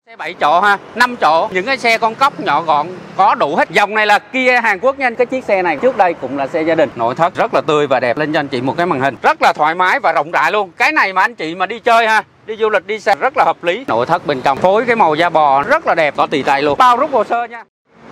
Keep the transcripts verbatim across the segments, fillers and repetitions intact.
Xe bảy chỗ ha, năm chỗ, những cái xe con cóc nhỏ gọn có đủ hết. Dòng này là Kia Hàn Quốc nha. Cái chiếc xe này trước đây cũng là xe gia đình. Nội thất rất là tươi và đẹp. Lên cho anh chị một cái màn hình rất là thoải mái và rộng rãi luôn. Cái này mà anh chị mà đi chơi ha, đi du lịch đi xe rất là hợp lý. Nội thất bên trong phối cái màu da bò rất là đẹp, có tì tay luôn. Bao rút hồ sơ nha.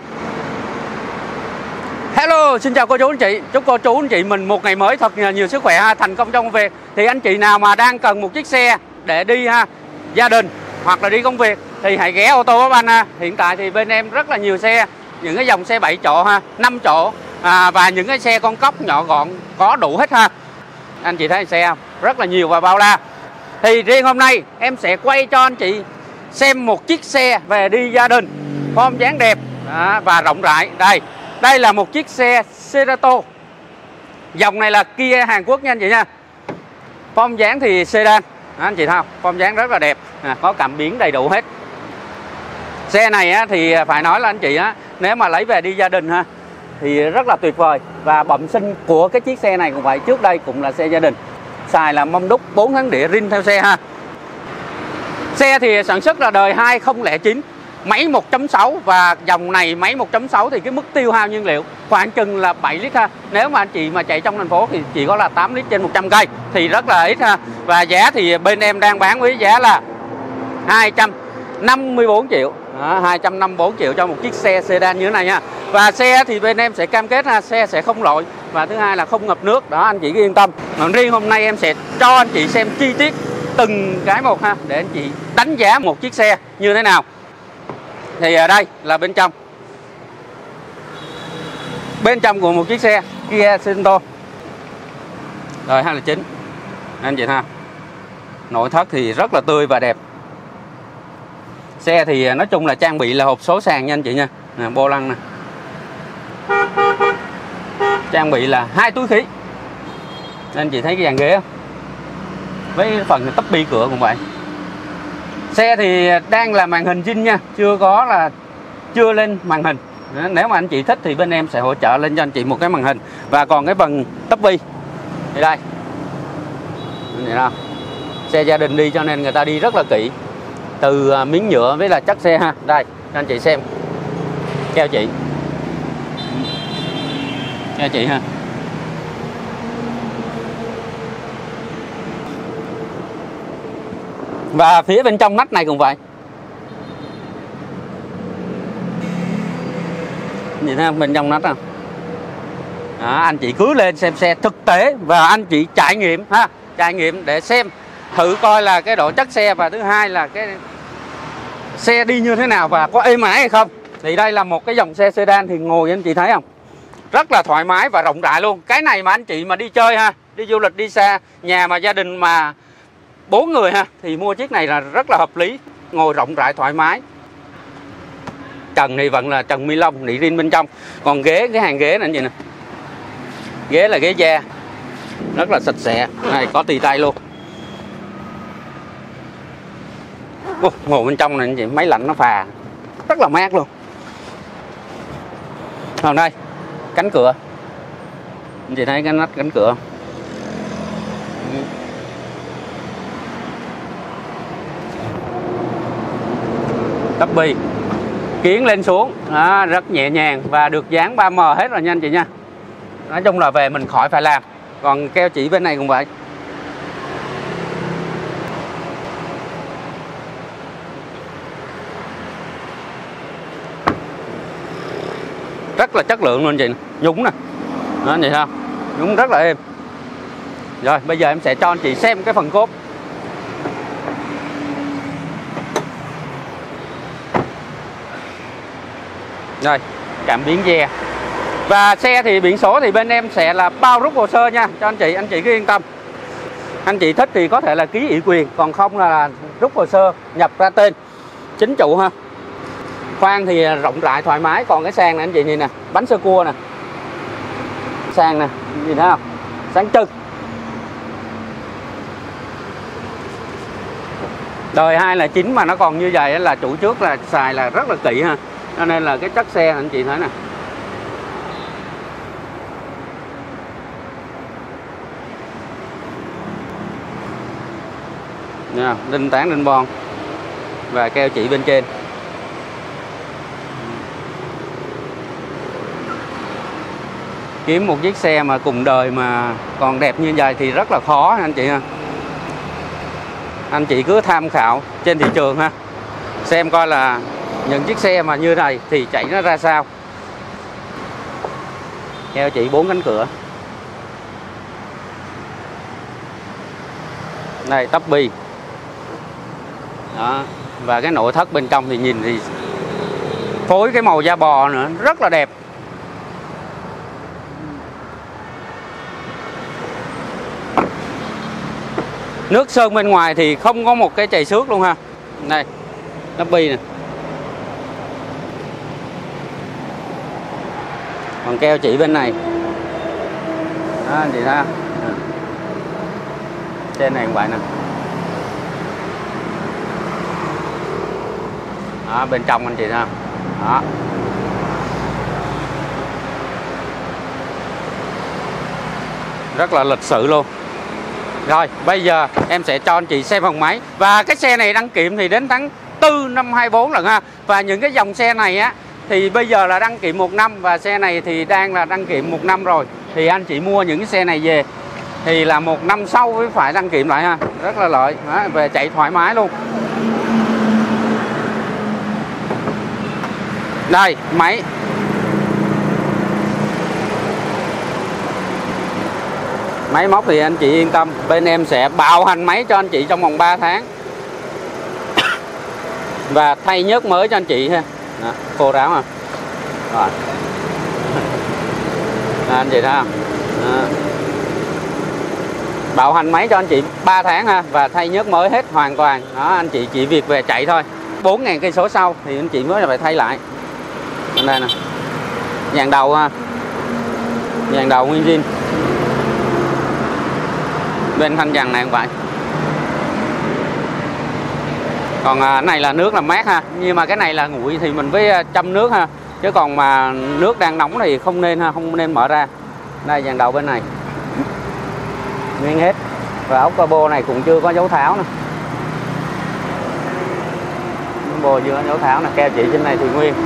Hello, xin chào cô chú anh chị. Chúc cô chú anh chị mình một ngày mới thật nhiều sức khỏe ha, thành công trong công việc. Thì anh chị nào mà đang cần một chiếc xe để đi ha, gia đình hoặc là đi công việc thì hãy ghé Ô tô Pháp Anh ha. Hiện tại thì bên em rất là nhiều xe, những cái dòng xe bảy chỗ ha, năm chỗ à, và những cái xe con cóc nhỏ gọn có đủ hết ha. Anh chị thấy xe rất là nhiều và bao la. Thì riêng hôm nay em sẽ quay cho anh chị xem một chiếc xe về đi gia đình, form dáng đẹp à, và rộng rãi. Đây, đây là một chiếc xe Cerato. Dòng này là Kia Hàn Quốc nha anh chị nha. Form dáng thì sedan. À, anh chị thấy không? Form dáng rất là đẹp, à, có cảm biến đầy đủ hết. Xe này á, thì phải nói là anh chị á, nếu mà lấy về đi gia đình ha thì rất là tuyệt vời. Và bẩm sinh của cái chiếc xe này cũng vậy, trước đây cũng là xe gia đình. Xài là mâm đúc bốn tháng đĩa rin theo xe ha. Xe thì sản xuất là đời hai không không chín, máy một chấm sáu và dòng này máy một chấm sáu thì cái mức tiêu hao nhiên liệu khoảng chừng là bảy lít ha. Nếu mà anh chị mà chạy trong thành phố thì chỉ có là tám lít trên một trăm cây thì rất là ít ha. Và giá thì bên em đang bán với giá là hai trăm năm mươi tư triệu. Đó, hai trăm năm mươi tư triệu cho một chiếc xe sedan như thế này nha. Và xe thì bên em sẽ cam kết ha, xe sẽ không lỗi và thứ hai là không ngập nước. Đó, anh chị cứ yên tâm. Còn riêng hôm nay em sẽ cho anh chị xem chi tiết từng cái một ha, để anh chị đánh giá một chiếc xe như thế nào. Thì ở đây là bên trong Bên trong của một chiếc xe Kia Cerato đời hai không không chín. Anh chị ha, nội thất thì rất là tươi và đẹp. Xe thì nói chung là trang bị là hộp số sàn nha anh chị nha. Nè, vô lăng nè. Trang bị là hai túi khí. Anh chị thấy cái dàn ghế không? Với phần tắp bi cửa cũng vậy. Xe thì đang là màn hình zin nha, chưa có là chưa lên màn hình. Nếu mà anh chị thích thì bên em sẽ hỗ trợ lên cho anh chị một cái màn hình. Và còn cái phần tắp bi thì đây, vậy nào, xe gia đình đi cho nên người ta đi rất là kỹ, từ miếng nhựa với là chất xe ha. Đây cho anh chị xem, keo chị keo chị ha. Và phía bên trong nách này cũng vậy. Nhìn thấy không? Bên trong nách không? Đó, anh chị cứ lên xem xe thực tế và anh chị trải nghiệm ha, trải nghiệm để xem thử coi là cái độ chất xe và thứ hai là cái xe đi như thế nào và có êm ái hay không. Thì đây là một cái dòng xe sedan thì ngồi anh chị thấy không? Rất là thoải mái và rộng rãi luôn. Cái này mà anh chị mà đi chơi ha, đi du lịch đi xa, nhà mà gia đình mà bốn người ha thì mua chiếc này là rất là hợp lý, ngồi rộng rãi thoải mái. Trần thì vẫn là trần ni lông nỉ rin bên trong. Còn ghế, cái hàng ghế này anh chị nè, ghế là ghế da rất là sạch sẽ, này có tì tay luôn. Ồ, ngồi bên trong này anh chị, máy lạnh nó phà rất là mát luôn. Còn đây cánh cửa, anh chị thấy cái nắp cánh cửa không? Tắp bi kiến lên xuống đó, rất nhẹ nhàng và được dán ba M hết rồi nha anh chị nha. Nói chung là về mình khỏi phải làm. Còn keo chỉ bên này cũng vậy. Rất là chất lượng luôn anh chị. Nhúng nè, đó anh chị không? Nhúng rất là êm. Rồi bây giờ em sẽ cho anh chị xem cái phần cốp. Rồi, cảm biến da. Và xe thì biển số thì bên em sẽ là bao rút hồ sơ nha cho anh chị, anh chị cứ yên tâm. Anh chị thích thì có thể là ký ủy quyền, còn không là rút hồ sơ nhập ra tên chính chủ ha. Khoang thì rộng rãi thoải mái. Còn cái sàn này anh chị nhìn nè, bánh sơ cua nè, sàn nè, nhìn thấy không? Sáng trưng. Đời hai không không chín mà nó còn như vậy là chủ trước là xài là rất là kỹ ha. Cho nên là cái chất xe anh chị thấy nè. Nha, đinh tán đinh bon. và keo chỉ bên trên. Kiếm một chiếc xe mà cùng đời mà còn đẹp như vậy thì rất là khó anh chị ha. Anh chị cứ tham khảo trên thị trường ha, xem coi là những chiếc xe mà như này thì chạy nó ra sao. Keo chỉ bốn cánh cửa. Đây tắp bi. Đó. Và cái nội thất bên trong thì nhìn thì phối cái màu da bò nữa, rất là đẹp. Nước sơn bên ngoài thì không có một cái chày xước luôn ha. Đây, tắp bi nè. Còn keo chỉ bên này. Đó, anh chị thấy. Trên này cũng vậy nè. Đó, bên trong anh chị thấy. Đó. Rất là lịch sự luôn. Rồi bây giờ em sẽ cho anh chị xem phần máy. Và cái xe này đăng kiểm thì đến tháng tư năm hai bốn lần ha. Và những cái dòng xe này á thì bây giờ là đăng kiểm một năm, và xe này thì đang là đăng kiểm một năm rồi. Thì anh chị mua những cái xe này về thì là một năm sau mới phải đăng kiểm lại ha. Rất là lợi. Đó, về chạy thoải mái luôn. Đây máy. Máy móc thì anh chị yên tâm, bên em sẽ bảo hành máy cho anh chị trong vòng ba tháng. Và thay nhớt mới cho anh chị ha. Đó, khô ráo à. Rồi. Đó, anh chị thấy không? Đó. Bảo hành máy cho anh chị ba tháng ha, và thay nhớt mới hết hoàn toàn. Đó, anh chị chỉ việc về chạy thôi. bốn nghìn cây số sau thì anh chị mới là phải thay lại. Đây nè. Dàn đầu ha. Dàn đầu nguyên zin. Bên thanh dàn này cũng vậy. Còn à, này là nước làm mát ha, nhưng mà cái này là nguội thì mình phải châm nước ha, chứ còn mà nước đang nóng thì không nên ha, không nên mở ra. Đây dàn đầu bên này nguyên hết, và ốc cabo này cũng chưa có dấu tháo nè, bồ chưa có dấu tháo nè. Keo chỉ trên này thì nguyên.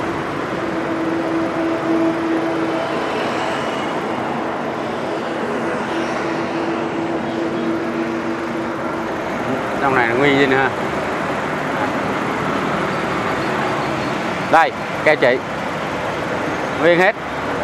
Trong này là nguyên gì nữa. Đây keo chỉ nguyên hết.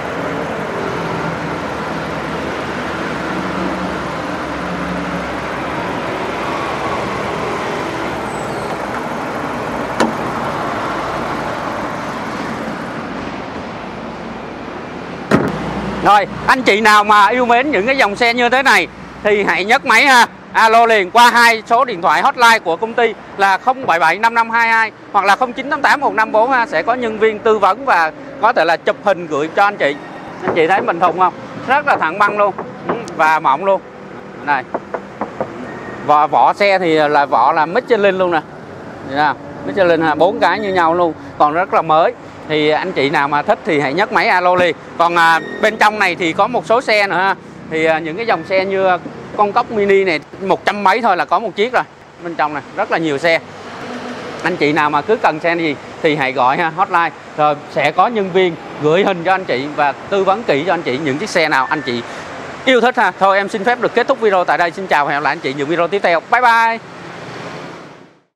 Rồi anh chị nào mà yêu mến những cái dòng xe như thế này thì hãy nhấc máy ha, alo liền qua hai số điện thoại hotline của công ty là không bảy bảy năm năm hai hai hoặc là không chín tám tám một năm bốn ha. Sẽ có nhân viên tư vấn và có thể là chụp hình gửi cho anh chị. Anh chị thấy bình thùng không? Rất là thẳng băng luôn và mỏng luôn. Này. Vỏ, vỏ xe thì là vỏ là Michelin luôn nè. Michelin ha, bốn cái như nhau luôn, còn rất là mới. Thì anh chị nào mà thích thì hãy nhấc máy alo liền. Còn à, bên trong này thì có một số xe nữa ha. Thì à, những cái dòng xe như con cốc mini này một trăm mấy thôi là có một chiếc rồi. Bên trong này rất là nhiều xe. Anh chị nào mà cứ cần xe gì thì hãy gọi ha, hotline, rồi sẽ có nhân viên gửi hình cho anh chị và tư vấn kỹ cho anh chị những chiếc xe nào anh chị yêu thích ha. Thôi em xin phép được kết thúc video tại đây. Xin chào và hẹn gặp lại anh chị những video tiếp theo. Bye bye.